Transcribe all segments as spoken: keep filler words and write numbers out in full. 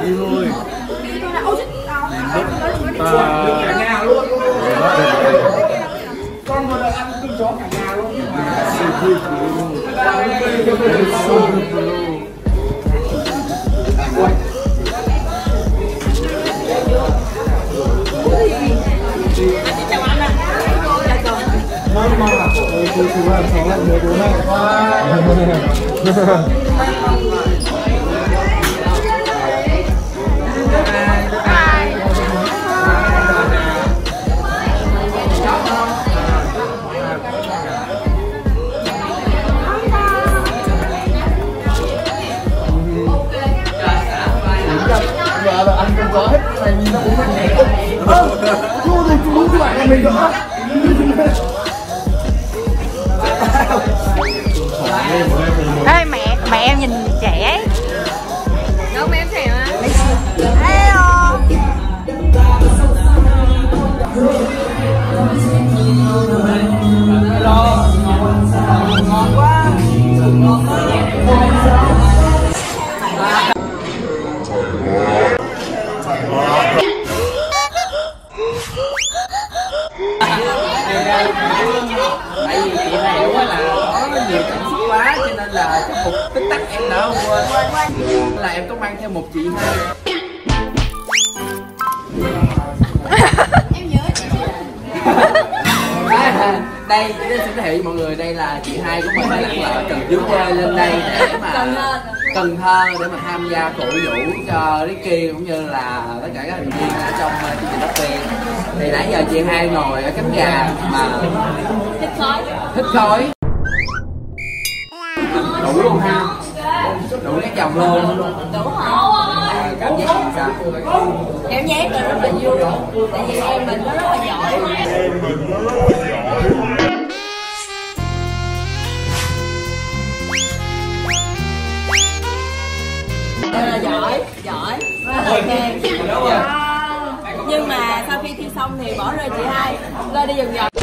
đi thôi. Cả nhà luôn. Con vừa được ăn cơm chó cả nhà luôn. Mama, tôi chú ăn sáng lạnh nhớ bố mẹ. Giờ là ăn cơm chó hết này nhìn nó cũng mạnh mẽ. Ơ, chú rồi chú các bạn nhà mình nữa. Ê mẹ, mẹ em nhìn trẻ. Đâu mà em trẻ mà. Hello. Hello. Ngon quá. Ngon quá. Tại vì chị này quá là có nhiều cảm xúc quá cho nên là cái phục tích tắc em đã quên là em có mang theo một chị hai. Em nhớ chị. Đây để giới thiệu mọi người, đây là chị hai của mình là từ dưới quê lên đây để mà Cần Thơ để mà tham gia cổ vũ cho Ricky cũng như là tất cả các thành viên ở trong chương trình Đất Việt. Thì nãy giờ chị hai ngồi ở cánh gà mà Thích khói. Thích khói. Đủ luôn ha. Đủ cái chồng luôn. Đủ hả? Cảm giác sao? Cảm giác là rất là vui. Tại vì em mình nó rất là giỏi. Em mình nó rất là giỏi. Là giỏi, giỏi, ok. Nhưng mà sau khi thi xong thì bỏ rơi chị hai, lên đi vòng vòng.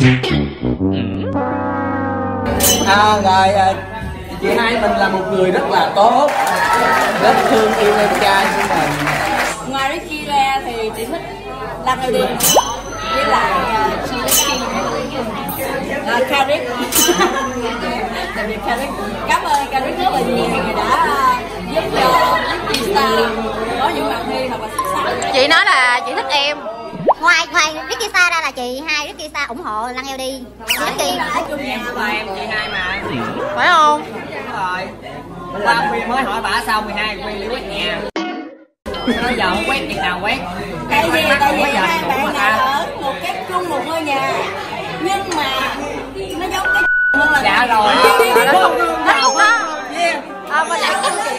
À, rồi chị hai mình là một người rất là tốt, rất thương yêu em trai của mình. Ngoài Ricky ra thì chị thích Lan Eo Đi với lại Ricky, à, Karik. Tại vì Karik, cảm ơn Karik rất là nhiều vì đã giúp cho Ricky Star có những bạn thi thật là xuất sắc. Chị nói là chị thích em. Ngoài ngoài Ricky Star ra là chị hai Ricky Star ủng hộ Lan Eo Đi. Ricky Ở chung nhà Là em chị hai mà. Phải không? Đúng rồi. Qua Quyên mới hỏi bả xong mười hai Quyên đi quét nhà. Bây giờ không quét việc nào quét. Tại vì tại vì giờ hai bạn mà này ta. ở một cái chung một ngôi nhà nhưng mà nó giống cái hơn là Dạ rồi. Nó không nó không đó. À mà lại không chị.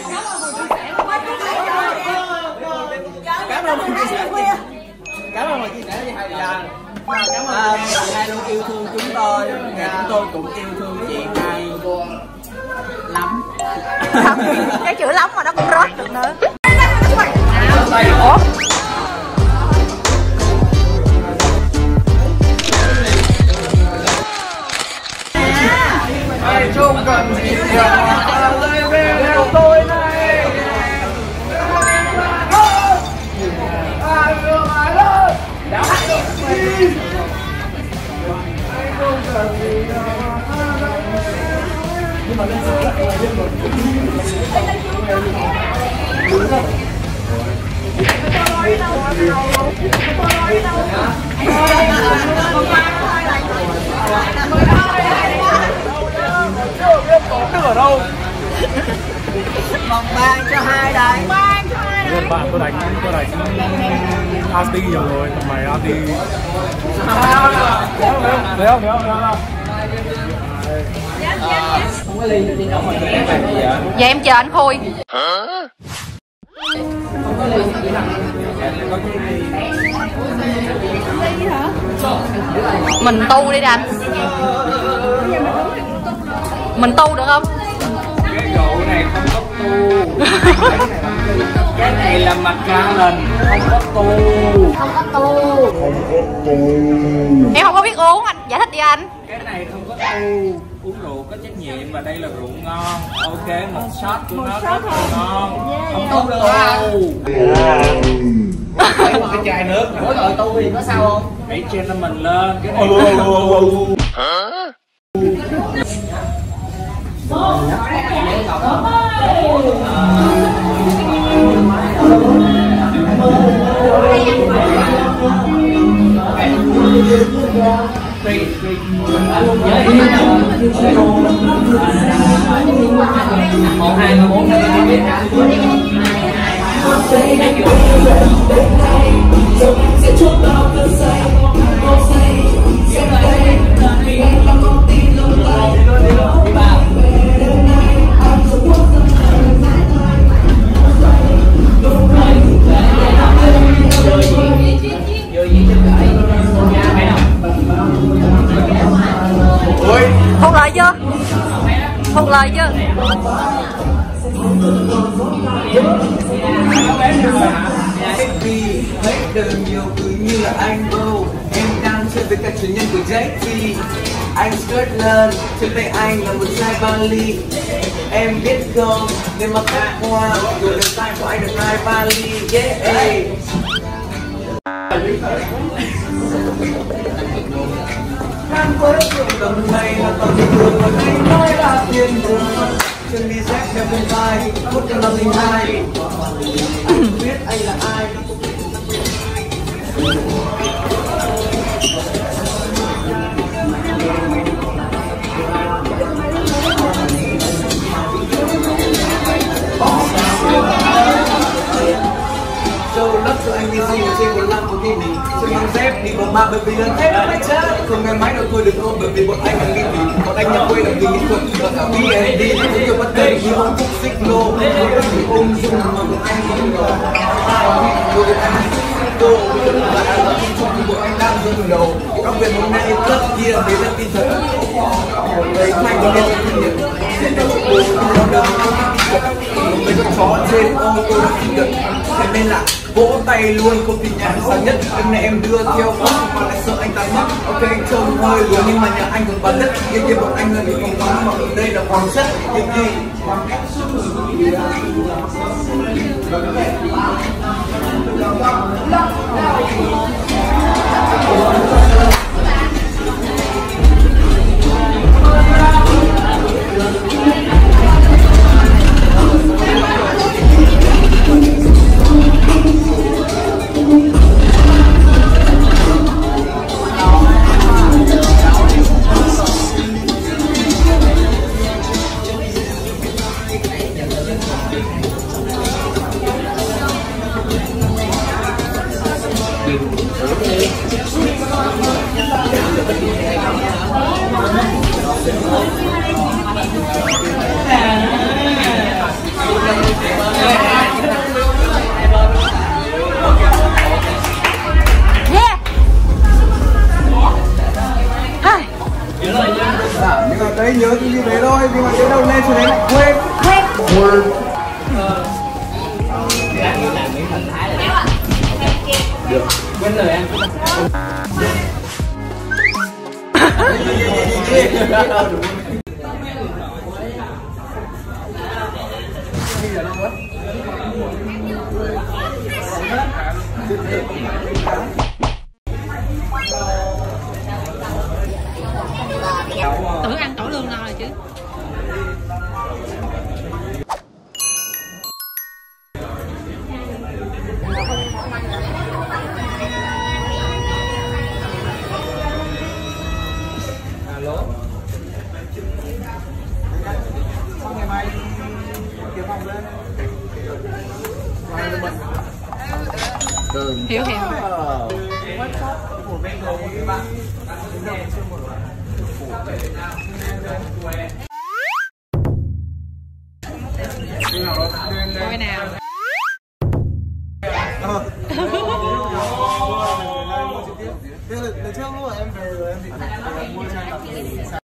Cảm ơn chị chia sẻ. Cảm ơn chị chia sẻ với hai giờ. Cảm ơn chị hai luôn yêu thương chúng tôi, và chúng tôi cũng yêu thương chị hai lắm. Cái chữ lắm mà nó cũng rớt được nữa. Ủa? Không cần gì theo tôi này. Ai đưa ai lên? Đã đi. Không cần gì nhưng mà lên sửa lại là dân rồi. Đúng không? Tức ở đâu? Vòng ba cho hai đây. Các bạn tôi đánh tôi đánh Asti nhiều rồi, tầm mày Asti. Thấy không? Thấy không? Thấy không? Không có ly đi đâu mà em làm gì vậy? Dạ em chờ anh Khôi. Không có ly chỉ làm có cái ly hả? Mình tu đi anh. Mình tu được không? Cái rượu này không có tu. Cái này là mặt ra lần không có tu. không có tu. Em không có biết uống, anh giải thích đi anh. Cái này không có tu. uống rượu có trách nhiệm và đây là rượu ngon. Ok, một shot của nó rất là ngon. Không tốt được Lấy một cái chai nước, mỗi tội tu thì có sao không? hãy chen mình lên cái này. Một hai ba bốn Thuộc lời chưa? Thuộc lời chưa? Thấy đường nhiều cứ như là anh bro. Em đang chơi với các chủ nhân của J T. Anh skirt lên, trên tay anh là một chai Bali. Em biết không, nếu mà cắt hoa rồi đường tay của anh được hai Bali. Yeah. Đang với trường tầm này là tầm thường và anh nói là thiên đường. Chân đi dép theo bên vai, hút trong năm linh hai. Anh biết anh là ai. Châu đất cho anh đi gì trên một lăm của tim. Chân mang dép đi vào ba bởi vì lần thế nó phải chết. Không nghe máy đâu thôi đừng ôm bởi vì bọn anh là nghi vì. Bọn anh nhập quê là vì nghệ thuật và cả vì em đi. Những điều bất kỳ như ông Phúc Xích Lô. Mỗi người ôm dung mà bọn anh không ngờ. Rồi bọn anh xích đô. Và anh là không trong bọn anh đang dừng đầu. Các việc hôm nay rất kia với rất tin thật. Đấy thanh có nên kinh nghiệm. Sẽ được chụp bố nhưng nó đừng có tin thật. Mấy con chó trên ô tô đã kinh nghiệm. Thế nên là vỗ tay luôn không thì nhà sáng nhất. Hôm nay em đưa theo phút mà lại sợ anh tàn mất. Ok anh trông hơi lừa nhưng mà nhà anh còn bán đất. Kia kia bọn anh là bị phòng vắng mà ở đây là hoàng chất. Cái gì nhưng mà đấy nhớ cái gì đấy thôi, nhưng mà cái đầu lên xuống đấy lại quên quên quên được quên lời em tưởng ăn tổ lương no rồi chứ. Alo. Xong ngày mai kiếm phòng lên. Hiểu hiểu. Coi nào. Từ trước lúc mà em về rồi em định mua cho anh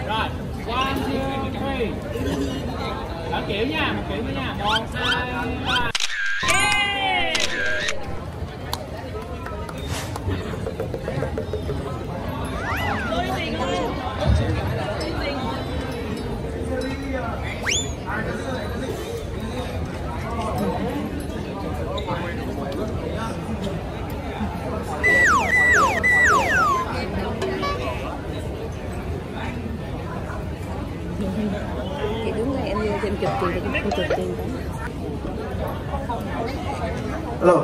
Rồi, one, two, three. Một kiểu nha, một kiểu nữa nha. Một, hai, ba. Thì đúng là em vô trên chụp tiền thì cũng không chụp tiền đó. Hello.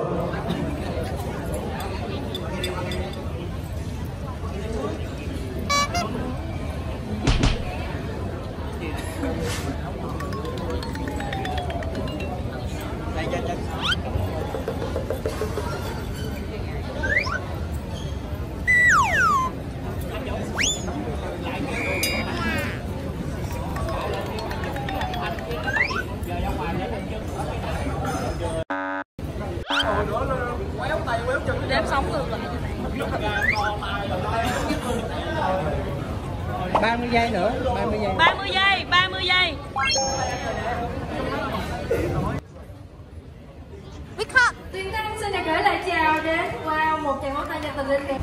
Đếm sống ngược lại. ba mươi giây nữa, ba mươi giây. ba mươi giây, ba mươi giây. Tuyền Tăng xin được gửi lời chào đến wow, một tràng pháo tay cho Tình Linh đẹp.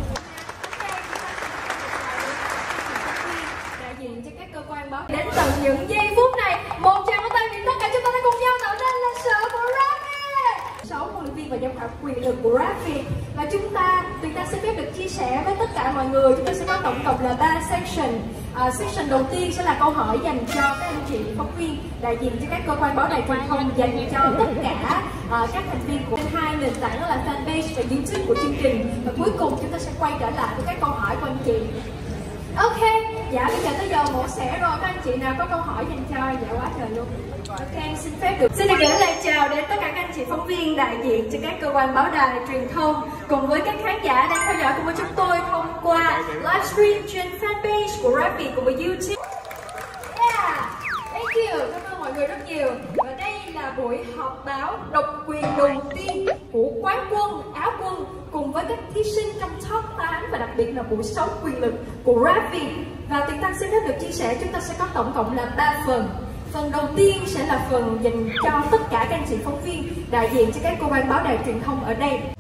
Đại diện cho các cơ quan báo đến tận những giây phút này, một tràng pháo tay vì tất cả chúng ta đã cùng nhau tạo nên lịch sử của Rafi. Sáu huấn luyện viên và giám khảo quyền lực của Rafi, và chúng ta Tuyền Tăng xin phép được chia sẻ với tất cả mọi người. Chúng ta sẽ có tổng cộng là ba section. Uh, section đầu tiên sẽ là câu hỏi dành cho các anh chị phóng viên đại diện cho các cơ quan báo đài truyền thông, dành cho tất cả uh, các thành viên của hai nền tảng, đó là fanpage và YouTube của chương trình. Và cuối cùng chúng ta sẽ quay trở lại với các câu hỏi của anh chị. Ok, dạ bây giờ tới giờ mổ xẻ rồi, các anh chị nào có câu hỏi dành cho dạ quá trời luôn. Ok, xin phép được xin được gửi lời chào đến tất cả các anh chị phóng viên đại diện cho các cơ quan báo đài truyền thông cùng với các khán giả đang theo dõi cùng với chúng tôi thông qua livestream trên fanpage của Rafi cùng với YouTube. Yeah, thank you, cảm ơn mọi người rất nhiều. Và đây là buổi họp báo độc quyền đầu tiên của quán quân, áo quân cùng với các thí sinh trong top tám và đặc biệt là buổi sáu quyền lực của Rafi. Và Tuyền Tăng xin phép được chia sẻ chúng ta sẽ có tổng cộng là ba phần. Phần đầu tiên sẽ là phần dành cho tất cả các anh chị phóng viên đại diện cho các cơ quan báo đài truyền thông ở đây.